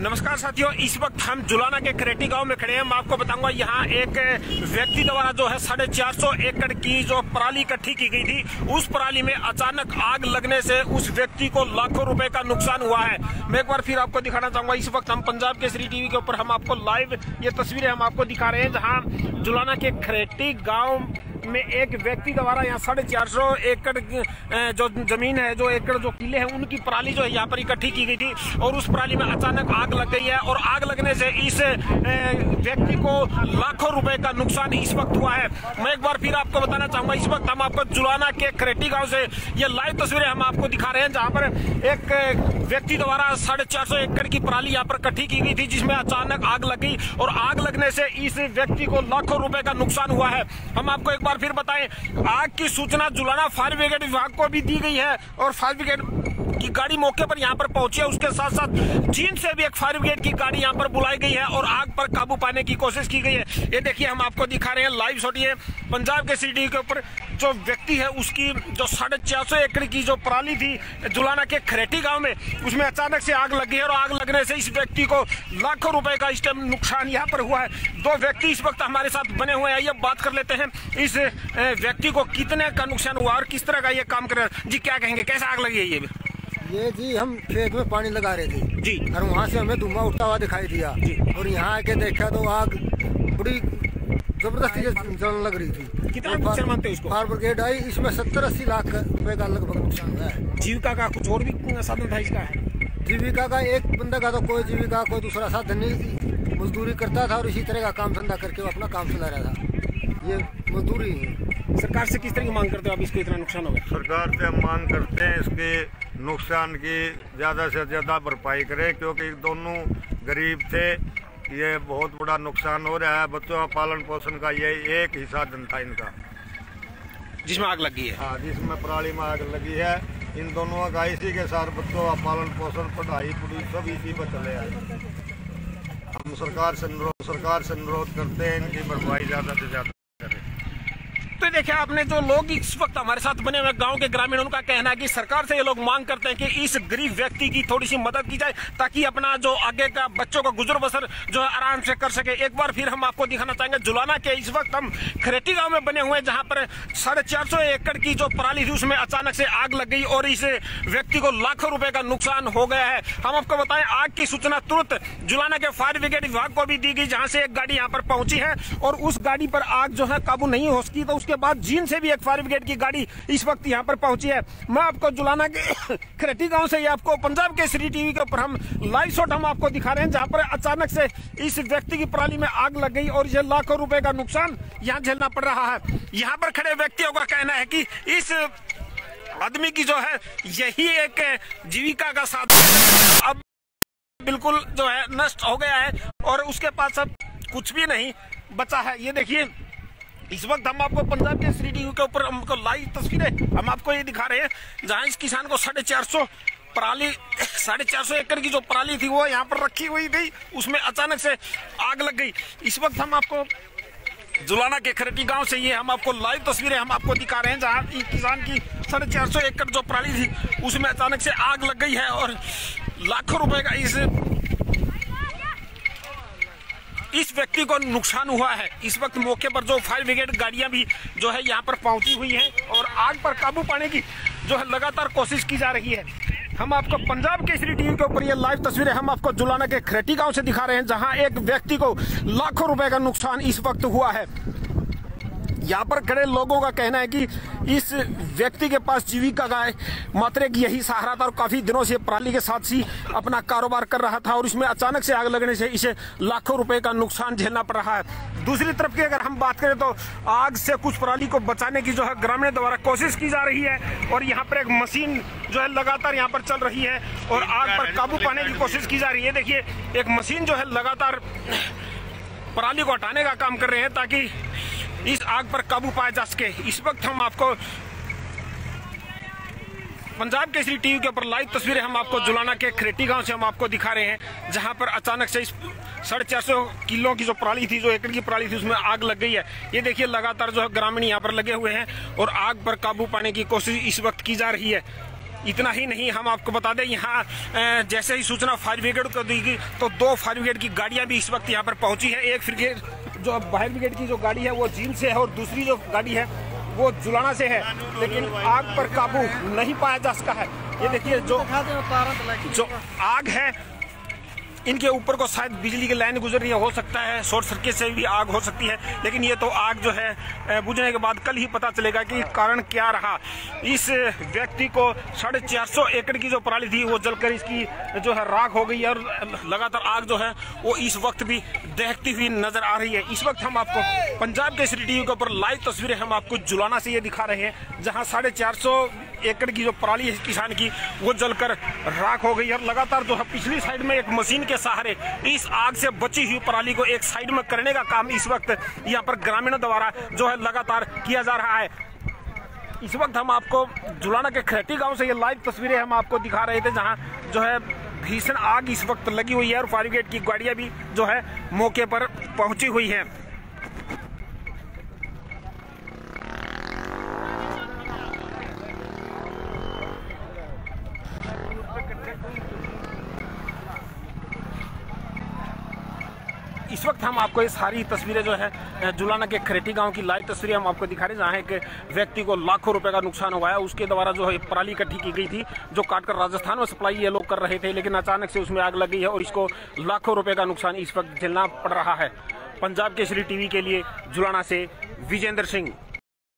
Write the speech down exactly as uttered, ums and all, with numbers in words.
नमस्कार साथियों, इस वक्त हम जुलाना के खरेटी गांव में खड़े हैं। मैं आपको बताऊंगा यहाँ एक व्यक्ति द्वारा जो है साढ़े चार सौ एकड़ की जो पराली इकट्ठी की गई थी, उस पराली में अचानक आग लगने से उस व्यक्ति को लाखों रुपए का नुकसान हुआ है। मैं एक बार फिर आपको दिखाना चाहूंगा। इस वक्त हम पंजाब केसरी टीवी के ऊपर हम आपको लाइव ये तस्वीरें हम आपको दिखा रहे हैं, जहाँ जुलाना के खरेटी गाँव में एक व्यक्ति द्वारा यहाँ साढ़े चार सौ एकड़ जो जमीन है, जो एकड़ जो किले हैं, उनकी पराली जो है यहाँ पर इकट्ठी की गई थी और उस पराली में अचानक आग लग गई है और आग लगने से इस व्यक्ति को लाखों रुपए का नुकसान इस वक्त हुआ है। मैं एक बार फिर आपको बताना चाहूंगा, इस वक्त हम आपको जुलाना के खरेटी गांव से ये लाइव तस्वीरें हम आपको दिखा रहे हैं, जहाँ पर एक व्यक्ति द्वारा साढ़े चार सौ एकड़ की पराली यहाँ पर इकट्ठी की गई थी, जिसमें अचानक आग लग गई और आग लगने से इस व्यक्ति को लाखों रुपए का नुकसान हुआ है। हम आपको एक बार फिर बताएं, आग की सूचना जुलाना फायर ब्रिगेड विभाग को भी दी गई है और फायर ब्रिगेड की गाड़ी मौके पर यहाँ पर पहुंची है। उसके साथ साथ चीन से भी एक फायर ब्रिगेड की गाड़ी यहाँ पर बुलाई गई है और आग पर काबू पाने की कोशिश की गई है। ये देखिए, हम आपको दिखा रहे हैं लाइव शॉट। ये पंजाब के सिटी के ऊपर जो व्यक्ति है, उसकी जो साढ़े चार सौ एकड़ की जो पराली थी जुलाना के खरेटी गांव में, उसमें अचानक से आग लगी है और आग लगने से इस व्यक्ति को लाखों रुपए का इस टाइम नुकसान यहाँ पर हुआ है। दो व्यक्ति इस वक्त हमारे साथ बने हुए हैं। ये बात कर लेते हैं, इस व्यक्ति को कितने का नुकसान हुआ और किस तरह का ये काम कर रहे हैं। जी, क्या कहेंगे, कैसे आग लगी है ये? ये जी, हम खेत में पानी लगा रहे थे जी, और वहाँ से हमें धुआं उठता हुआ दिखाई दिया जी, और यहाँ आके देखा तो आग बड़ी जबरदस्ती जलने लग रही थी। कितना नुकसान मानते हैं इसको? फायर ब्रिगेड आई, इसमें सत्तर अस्सी लाख रुपए का लगभग नुकसान हुआ है। जीविका का कुछ और भी साधन था इसका? जीविका का एक बंदा का तो कोई जीविका कोई दूसरा साधन नहीं थी, मजदूरी करता था और इसी तरह का काम धंधा करके वो अपना काम चला रहा था। ये मजदूरी है। सरकार से किस तरह की मांग करते हो आप? इसको इतना नुकसान हो गया, सरकार से हम मांग करते हैं इसके नुकसान की ज़्यादा से ज़्यादा भरपाई करे, क्योंकि दोनों गरीब थे। ये बहुत बड़ा नुकसान हो रहा है। बच्चों का पालन पोषण का ये एक ही साधन था इनका, जिसमें आग लगी है। हाँ, जिसमें पराली में आग लगी है। इन दोनों का इसी के साथ बच्चों का पालन पोषण, पढ़ाई पुढ़ाई सब इसी पर चले आए। हम सरकार से अनुरोध सरकार से अनुरोध करते हैं इनकी भरपाई ज़्यादा से ज़्यादा करें। तो देखिए, आपने जो लोग इस वक्त हमारे साथ बने हुए गांव के ग्रामीण, उनका कहना है कि सरकार से ये लोग मांग करते हैं कि इस गरीब व्यक्ति की थोड़ी सी मदद की जाए, ताकि अपना जो आगे का बच्चों का गुजर बसर जो है आराम से कर सके। एक बार फिर हम आपको दिखाना चाहेंगे, जुलाना के इस वक्त हम खरेटी गांव में बने हुए हैं, जहां पर साढ़े चार सौ एकड़ की जो पराली थी, उसमें अचानक से आग लग गई और इस व्यक्ति को लाखों रुपए का नुकसान हो गया है। हम आपको बताएं, आग की सूचना तुरंत जुलाना के फायर ब्रिगेड विभाग को भी दी गई, जहां से एक गाड़ी यहाँ पर पहुंची है और उस गाड़ी पर आग जो है काबू नहीं हो सकी। तो उसके बाद चीन से भी एक फायर ब्रिगेड की गाड़ी इस वक्त यहाँ पर पहुंची है। मैं आपको जुलाना के खरेटी गांव से आपको पंजाब केसरी टीवी के ऊपर हम लाइव शॉट हम आपको दिखा रहे हैं, जहां पर अचानक से इस व्यक्ति की पराली में आग लग गई और ये लाखों रुपए का नुकसान यहाँ झेलना पड़ रहा है। यहाँ पर खड़े व्यक्तियों का कहना है कि इस आदमी की जो है यही एक जीविका का साधन अब बिल्कुल जो है नष्ट हो गया है और उसके पास अब कुछ भी नहीं बचा है। ये देखिए, इस वक्त हम आपको पंजाब के सी टीवी के ऊपर हमको लाइव तस्वीरें हम आपको ये दिखा रहे हैं, जहां इस किसान को साढ़े चार सौ पराली साढ़े चार सौ एकड़ की जो पराली थी वो यहाँ पर रखी हुई थी, उसमें अचानक से आग लग गई। इस वक्त हम आपको जुलाना के खरेटी गांव से ये हम आपको लाइव तस्वीरें हम आपको दिखा रहे हैं, जहाँ किसान की साढ़े चार सौ एकड़ जो पराली थी, उसमें अचानक से आग लग गई है और लाखों रुपए का इस इस व्यक्ति को नुकसान हुआ है। इस वक्त मौके पर जो फायर ब्रिगेड गाड़ियां भी जो है यहाँ पर पहुंची हुई हैं और आग पर काबू पाने की जो है लगातार कोशिश की जा रही है। हम आपको पंजाब केसरी टीवी के ऊपर ये लाइव तस्वीरें हम आपको जुलाना के खरेटी गांव से दिखा रहे हैं, जहां एक व्यक्ति को लाखों रुपए का नुकसान इस वक्त हुआ है। यहाँ पर खड़े लोगों का कहना है कि इस व्यक्ति के पास जीविका का मात्र एक यही सहारा था और काफी दिनों से पराली के साथ ही अपना कारोबार कर रहा था और इसमें अचानक से आग लगने से इसे लाखों रुपए का नुकसान झेलना पड़ रहा है। दूसरी तरफ की अगर हम बात करें तो आग से कुछ पराली को बचाने की जो है ग्रामीण द्वारा कोशिश की जा रही है और यहाँ पर एक मशीन जो है लगातार यहाँ पर चल रही है और आग पर काबू पाने की कोशिश की जा रही है। देखिए, एक मशीन जो है लगातार पराली को हटाने का काम कर रहे हैं ताकि इस आग पर काबू पाया जा सके। इस वक्त हम आपको पंजाब केसरी टीवी के ऊपर लाइव तस्वीरें हम आपको जुलाना के खरेटी गांव से हम आपको दिखा रहे हैं, जहां पर अचानक से इस साढ़े चार सौ किलो की जो पराली थी, जो एकड़ की पराली थी, उसमें आग लग गई है। ये देखिए, लगातार जो है ग्रामीण यहाँ पर लगे हुए हैं और आग पर काबू पाने की कोशिश इस वक्त की जा रही है। इतना ही नहीं, हम आपको बता दें यहाँ जैसे ही सूचना फायर ब्रिगेड को दी गई तो दो फायर ब्रिगेड की गाड़ियां भी इस वक्त यहाँ पर पहुंची है। एक ब्रिगेड जो फायर ब्रिगेड की जो गाड़ी है वो जींद से है और दूसरी जो गाड़ी है वो जुलाना से है, लेकिन आग पर काबू नहीं पाया जा सका है। ये देखिए जो जो आग है इनके ऊपर को शायद बिजली की लाइन गुजर रही है, हो सकता है शॉर्ट सर्किट से भी आग हो सकती है, लेकिन ये तो आग जो है बुझने के बाद कल ही पता चलेगा कि कारण क्या रहा। इस व्यक्ति को साढ़े चार सौ एकड़ की जो पराली थी वो जलकर इसकी जो है राख हो गई है और लगातार आग जो है वो इस वक्त भी दहकती हुई नजर आ रही है। इस वक्त हम आपको पंजाब केसरी टीवी के ऊपर लाइव तस्वीरें हम आपको जुलाना से ये दिखा रहे हैं, जहाँ साढ़े चार सौ एकड़ की जो पराली है किसान की वो जलकर राख हो गई है और लगातार जो है पिछली साइड में एक मशीन के सहारे इस आग से बची हुई पराली को एक साइड में करने का काम इस वक्त यहाँ पर ग्रामीणों द्वारा जो है लगातार किया जा रहा है। इस वक्त हम आपको जुलाना के खरेटी गांव से ये लाइव तस्वीरें हम आपको दिखा रहे थे, जहां जो है भीषण आग इस वक्त लगी हुई है और फायर ब्रिगेड की गाड़ियां भी जो है मौके पर पहुंची हुई है। इस वक्त हम आपको ये सारी तस्वीरें जो है जुलाना के खरेटी गांव की लाइव तस्वीरें हम आपको दिखा रहे हैं, जहाँ एक व्यक्ति को लाखों रुपए का नुकसान हुआ है। उसके द्वारा जो है पराली इकट्ठी की गई थी जो काटकर राजस्थान में सप्लाई ये लोग कर रहे थे, लेकिन अचानक से उसमें आग लग गई है और इसको लाखों रुपए का नुकसान इस वक्त झेलना पड़ रहा है। पंजाब केसरी टीवी के लिए जुलाना से विजेंद्र सिंह।